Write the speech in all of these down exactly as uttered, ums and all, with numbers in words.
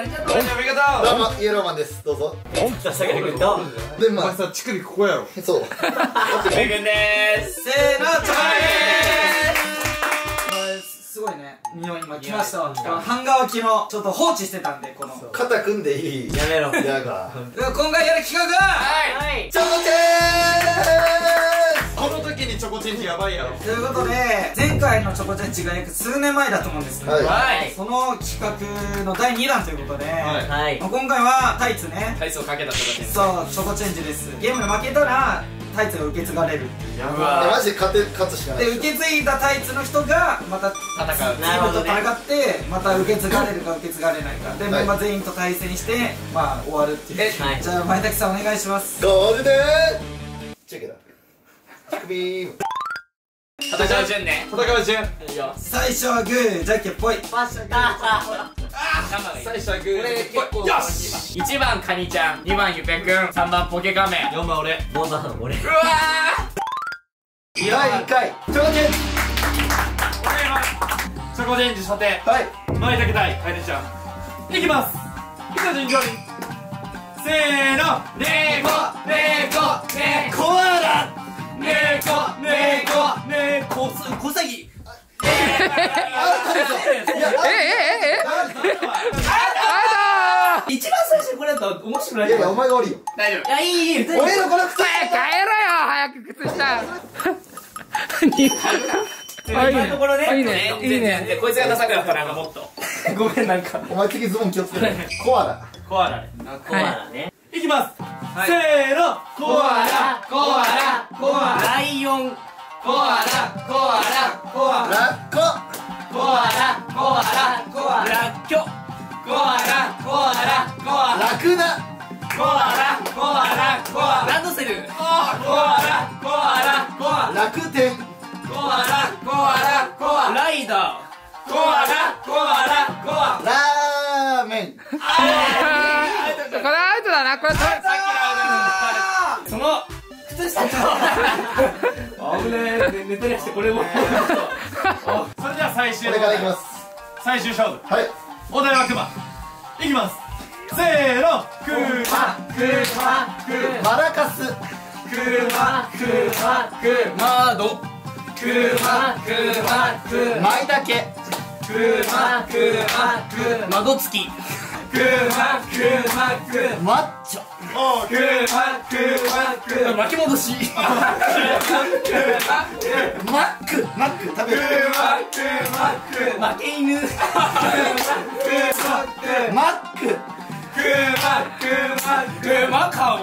りがとう。ありがとう。 どうもイエローマンです。どうぞ。 出してあげてくれた。 でまあお前さ乳首ここやろ。 そう。 めぐんでーす。 せーの、チョコです。すごいね。匂い今来ましたわ。半乾きのちょっと放置してたんでこの。 肩組んでいい。 やめろ。 やが。 今回やる企画は。 はい。 チョコチェこの時にチョコチェンジやばいやろ。 ということで前回のチョコチェンジが約数年前だと思うんですけど、 はいはい。 その企画のだいにだんということで、 はいはい。 まあ今回はタイツね。 体操かけたチョコチェンジ。 そうチョコチェンジです。ゲームで負けたらタイツが受け継がれるっていう。 やいやばマジで勝て勝つしかない。 で受け継いだタイツの人がまた戦う。 なるほどね。 戦ってまた受け継がれるか受け継がれないかでメンバー全員と対戦してまあ終わるっていう。 はいじゃあ前滝さんお願いします。 ゴールデンチェケだ。チェクビーム。 戦う順ね。戦う順。いいよ。 最初はグーじゃんけんぽい。 パスタ。 最初はグー。 俺結構。 よし。いちばんカニちゃん、にばんゆぺくん、さんばんポケカメ、よんばん俺。 ごばん俺。 うわー。 だいいっかいチョコチェンジ。 お願いします。チョコチェンジ査定。 はい前だけたい、カエルちゃん。いきます。いくぞ、順調に。せーの。ねこ、ねこ、ねこ。 コアラ。 ねこ、ねこ、ねこ、こさぎ。 いやええええあ一番最初にこれやったら面白くない。 いやいやお前が悪いよ。 大丈夫。 いやいいいい。 俺のこの靴。 帰ろよ早く靴下今のところね。 いいねいいね。 こいつがダサくなったら、もっと。 ごめんなんか。 お前次ズボン気をつけて。コアラ。 コアラね。 コアラね。 いきます。せーの。コアラ、コアラ、コアラ。 ライオン。 コアラ、コアラ、コアラ。 ラッコ。 コアラ、コアラ、コアラ。 ラッキョ。 コアラ、コアラ、コアラ。 ラクダ。 コアラ、コアラ、コアラ。 ランドセル。 コアラ、コアラ、コアラ。 楽天。 コアラ、コアラ、コアラ。 ライダコアラ、コアラ、コアラ。 ラーメン。 これアウトだなこれさっきのその靴下と危ねえ寝たりしてこれもそれでは最終これからいきます。 最終勝負。 はい。 お題はクマ。いきます。せーの。クマ、クマ、クマラカス。 クマ、クマ、クマド。クマ、クマ、クマ。 マイタケ。 クマ、クマ、クマ。 孫つき。 クマ、クマ、クマ。 マッチョ。 おクマ、クマ、クマ。 巻き戻し。 マック。マック食べる。 クマ、 負け犬。 マック。 クマ、クマ、クマ顔。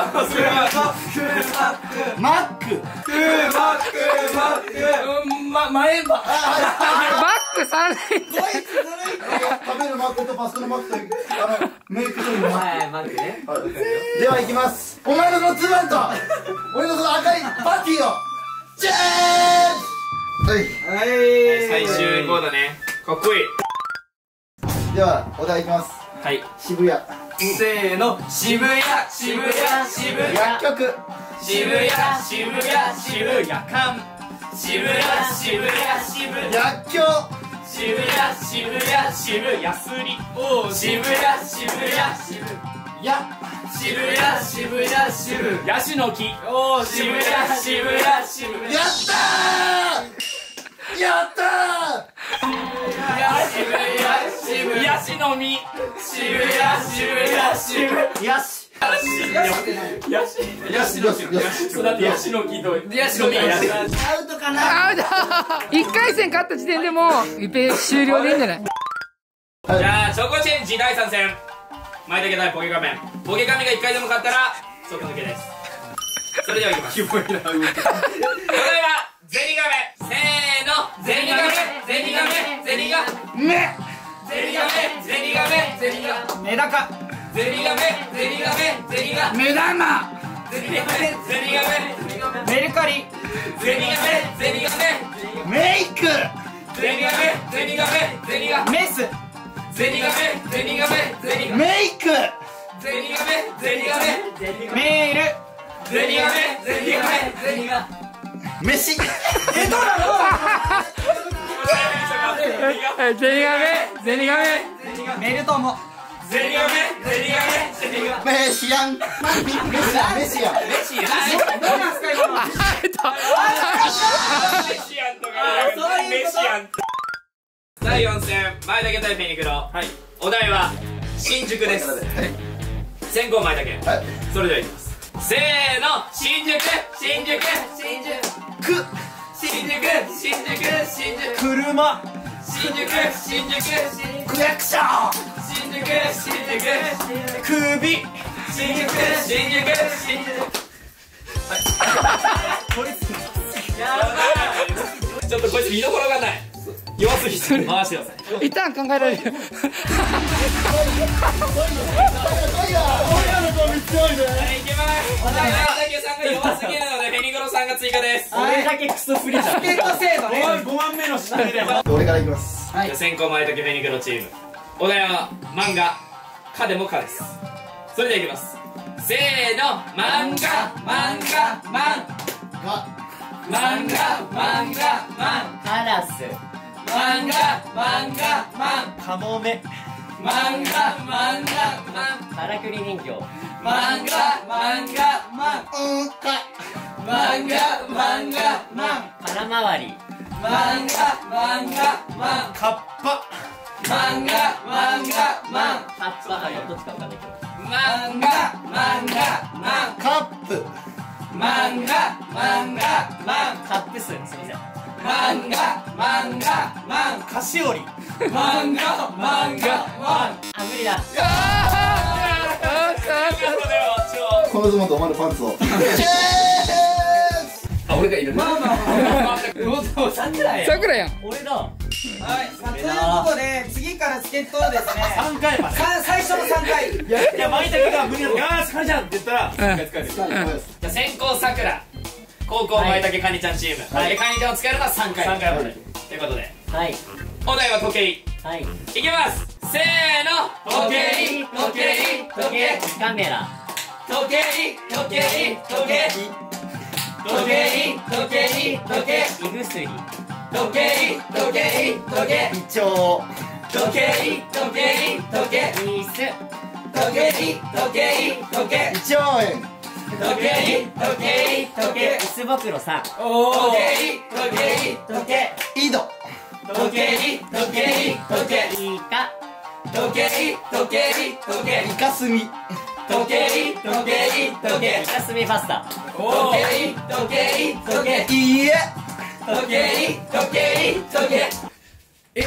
マック。 クマ、クマ、クマ。 ま前歯。 バックさん連食べるマックとパスのマックとあのメイク取りのマッはい待ってね。 ク。では行きます。お前のそのツーバンと俺のその赤いパティをジェーン。はい。 はい最終ゴーだね。かっこいい。 ではお題いきます。 はい。 渋谷。 せーの。渋谷、渋谷、渋谷。 薬局。 渋谷、渋谷、渋谷館。渋谷、渋谷、渋谷。 薬局。 渋谷、渋谷、渋谷ヤスリ。おー、渋谷、渋谷、渋谷。 や。 渋谷、渋谷、渋谷。ヤシの木。おー、渋谷、渋谷、渋谷。 やったー。やった渋谷、渋谷。ヤシの実。渋谷、渋谷、渋谷。 ー。よし。 ヤシ、ヤシ、ヤシの木。 よしそうだってヤシの木とヤシの実がヤシ。 アウトかな。 アウトいっかい戦勝った時点でもう一平終了でいいんじゃないじゃあチョコチェンジだいさん戦。前だけないポケカメ。ポケカメがいっかいでも勝ったら即抜けです。それではいきます。お題はゼニガメ。せーの。ゼニガメ、ゼニガメ、ゼニガメ。ゼニガメ、ゼニガメ、ゼニガメ。 メダカ。 ゼニガメ、ゼニガメ、ゼニガメ。 目玉。 ゼニガメ、ゼニガメ、ゼニガメ。 メルカリ。 ゼニガメ、ゼニガメ。 メイク。 ゼニガメ、ゼニガメ、ゼニガメ。 メス。 ゼニガメ、ゼニガメ、ゼニガメ。 メイク。 ゼニガメ、ゼニガメ。 メール。 ゼニガメ、ゼニガメ、ゼニガメ。 飯。 えどうなの。 ゼニガメゼニガメメルトモ。 ゼリガメゼリガメゼリガメメシアンメシアンメシアンメシアンどうなんすか今の。 メシアンとかメシアン。だいよん戦前田家対フェニクロ、お題は新宿です。先攻前田家、それではいきます。せーの、新宿新宿新宿く新宿新宿新宿車新宿新宿新宿区役所新宿新宿首新宿新宿新宿ちょっとこいつ見どころがない。弱すぎて回してください。 一旦考えられる。 いきますお題は大竹さんが弱すぎるのでフェニクロさんが追加です。 俺だけクソフリじゃん。 スケート制度ね。 ごばんめの知ってるよ。 俺からいきます。 じゃあ先攻前竹フェニクロチーム、お題は漫画「か」でも「か」です。それではいきます。せーの、漫画漫画漫が漫画漫画漫カラス漫画漫画漫カモメ漫画漫画漫からくり人形漫画漫画漫うんか漫画漫画漫腹回り漫画漫画漫カッパ漫画漫画漫カッパあどっちかわかんないけど漫画漫画漫カップ漫画漫画漫カップ数すいません漫画漫画漫菓子折り漫画漫画漫あ無理だこのズボンとお前のパンツをあ、俺がいるまあまあまあもうさくらやさくらやん。 俺だはい、さあということで次からチケットをですねさんかいまでさ最初のさんかいいや舞茸が無理だよーしかじゃんって言ったらじゃあ先行さくら、後攻前竹かにちゃんチーム、でかにちゃんを使えるのはさんかいさんかいまでということではいお題は時計はいいきますせーの時計時計時計カメラ時計時計時計時計時計時計胃薬時計時計時計イチョウ時計時計時計椅子時計時計時計一兆円時計時計時計椅子袋さん時計時計時計井戸時計時計時計イカ時計時計時計イカスミ時計時計時計イカスミパスタ時計時計時計いいえ時計時計時計えっ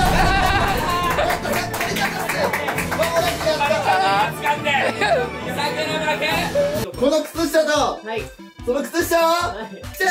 掴んで桜負けこの靴下とはいその靴下をチェ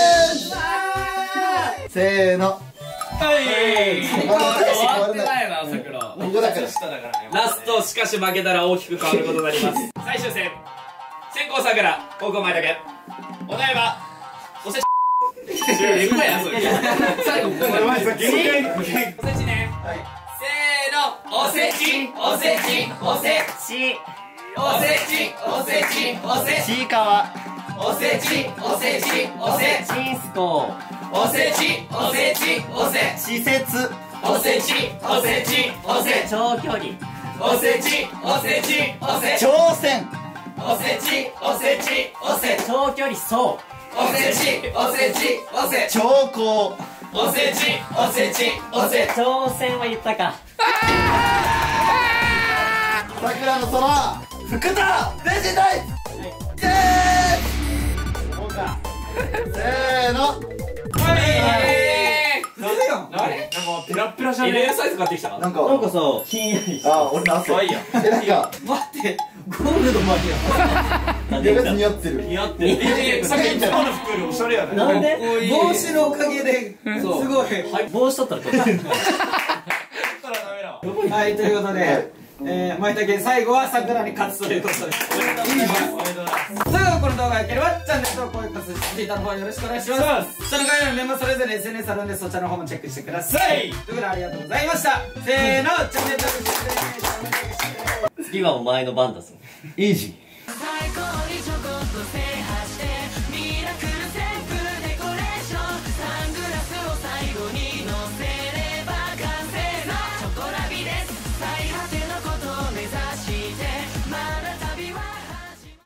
ーンせーのはい終わってないな桜ここだからラストしかし負けたら大きく変わることになります最終戦先行桜後攻前だけお題はおせちえっこやそれ最後ここおせちねせーのおせちおせちおせちおせちおせちおせちいかわおせちおせちおせチンスコおせちおせちおせ施設おせちおせちおせ長距離おせちおせちおせ挑戦おせちおせちおせ長距離走おせちおせちおせ兆候おせちおせちおせ挑戦は言ったかさくらのその福田全身大イエーイせーのあれなんかペラペラじゃエルエルねサイズ買ってきたなんかなんかさひんやりあ俺の汗いやえなんか待ってゴールドマリアいや別に似合ってる似合ってるえさっき言ったの服よりおしゃれやねなんで帽子のおかげですごい帽子取ったらこっちはいということでえー、舞茸最後は桜に勝つということですおめでとうございますそれではこの動画が良ければチャンネル登録高評価していたの方よろしくお願いしますその概要欄にメンバーそれぞれ エスエヌエス あるんでそちらの方もチェックしてくださいということでありがとうございましたせーのチャンネル登録してください次はお前の番だぞイージー最高にチョコ